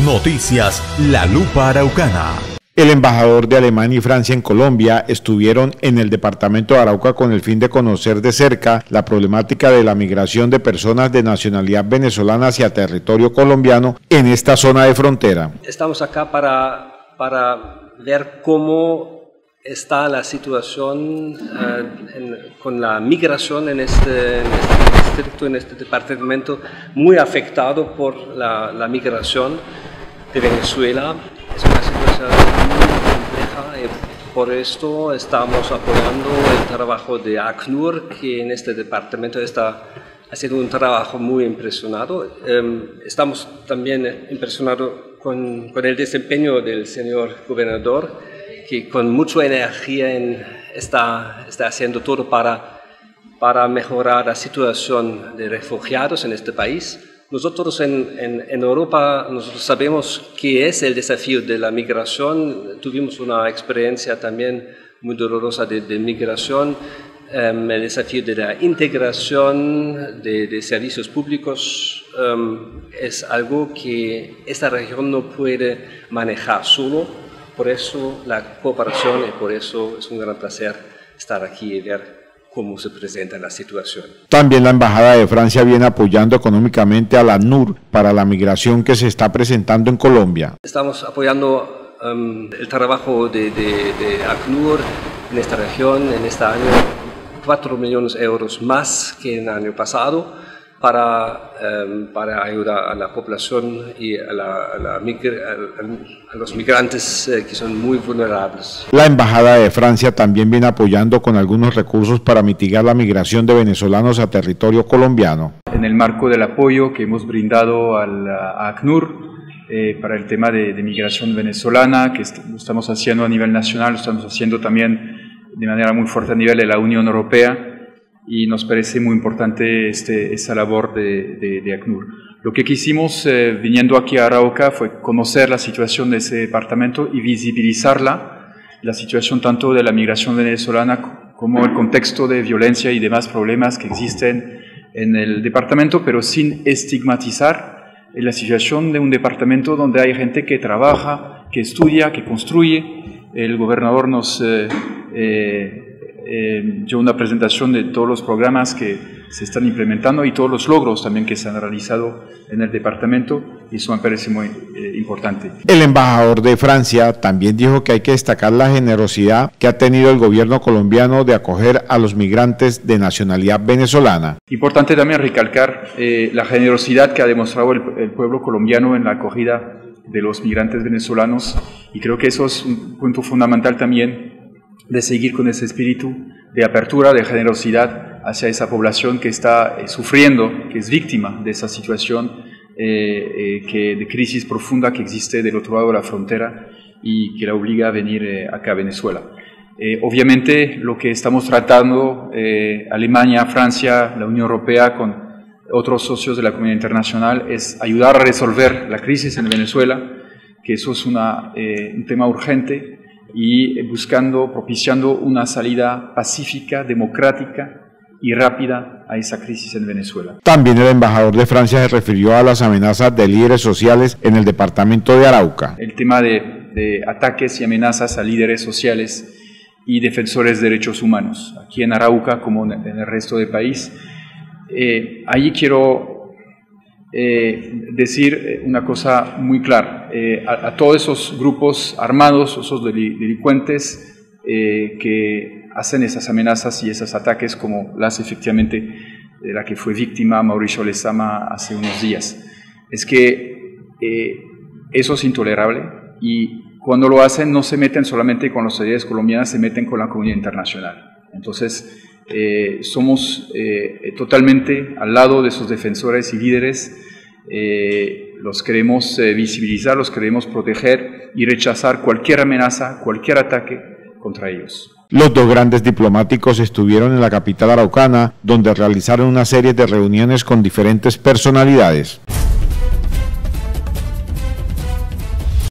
Noticias La Lupa Araucana. El embajador de Alemania y Francia en Colombia estuvieron en el departamento de Arauca con el fin de conocer de cerca la problemática de la migración de personas de nacionalidad venezolana hacia territorio colombiano en esta zona de frontera. Estamos acá para ver cómo está la situación con la migración en este distrito, en este departamento, muy afectado por la migración de Venezuela. Es una situación muy compleja y por esto estamos apoyando el trabajo de ACNUR, que en este departamento está haciendo un trabajo muy impresionado. Estamos también impresionados con el desempeño del señor gobernador, que con mucha energía está haciendo todo para mejorar la situación de refugiados en este país. Nosotros en Europa nosotros sabemos qué es el desafío de la migración. Tuvimos una experiencia también muy dolorosa de migración. El desafío de la integración de servicios públicos es algo que esta región no puede manejar solo. Por eso la cooperación y por eso es un gran placer estar aquí y ver cómo se presenta la situación. También la Embajada de Francia viene apoyando económicamente a la ACNUR para la migración que se está presentando en Colombia. Estamos apoyando el trabajo de ACNUR en esta región, en este año, 4 millones de euros más que el año pasado para ayudar a la población y a los migrantes que son muy vulnerables. La Embajada de Francia también viene apoyando con algunos recursos para mitigar la migración de venezolanos a territorio colombiano. En el marco del apoyo que hemos brindado a ACNUR para el tema de migración venezolana, que lo estamos haciendo a nivel nacional, lo estamos haciendo también de manera muy fuerte a nivel de la Unión Europea, y nos parece muy importante esa labor de ACNUR. Lo que quisimos viniendo aquí a Arauca fue conocer la situación de ese departamento y visibilizarla, la situación tanto de la migración venezolana como el contexto de violencia y demás problemas que existen en el departamento, pero sin estigmatizar la situación de un departamento donde hay gente que trabaja, que estudia, que construye. El gobernador nos dio una presentación de todos los programas que se están implementando y todos los logros también que se han realizado en el departamento, y eso me parece muy importante. El embajador de Francia también dijo que hay que destacar la generosidad que ha tenido el gobierno colombiano de acoger a los migrantes de nacionalidad venezolana. Importante también recalcar la generosidad que ha demostrado el pueblo colombiano en la acogida de los migrantes venezolanos, y creo que eso es un punto fundamental también de seguir con ese espíritu de apertura, de generosidad hacia esa población que está sufriendo, que es víctima de esa situación de crisis profunda que existe del otro lado de la frontera y que la obliga a venir acá a Venezuela. Obviamente lo que estamos tratando, Alemania, Francia, la Unión Europea, con otros socios de la comunidad internacional, es ayudar a resolver la crisis en Venezuela, que eso es un tema urgente, y propiciando una salida pacífica, democrática y rápida a esa crisis en Venezuela. También el embajador de Francia se refirió a las amenazas de líderes sociales en el departamento de Arauca. El tema de ataques y amenazas a líderes sociales y defensores de derechos humanos, aquí en Arauca como en el resto del país. Allí quiero decir una cosa muy clara, a todos esos grupos armados, esos delincuentes que hacen esas amenazas y esos ataques, como las efectivamente de la que fue víctima Mauricio Lezama hace unos días, es que eso es intolerable, y cuando lo hacen no se meten solamente con las autoridades colombianas, se meten con la comunidad internacional. Entonces somos totalmente al lado de esos defensores y líderes. Los queremos visibilizar, los queremos proteger y rechazar cualquier amenaza, cualquier ataque contra ellos. Los dos grandes diplomáticos estuvieron en la capital araucana, donde realizaron una serie de reuniones con diferentes personalidades.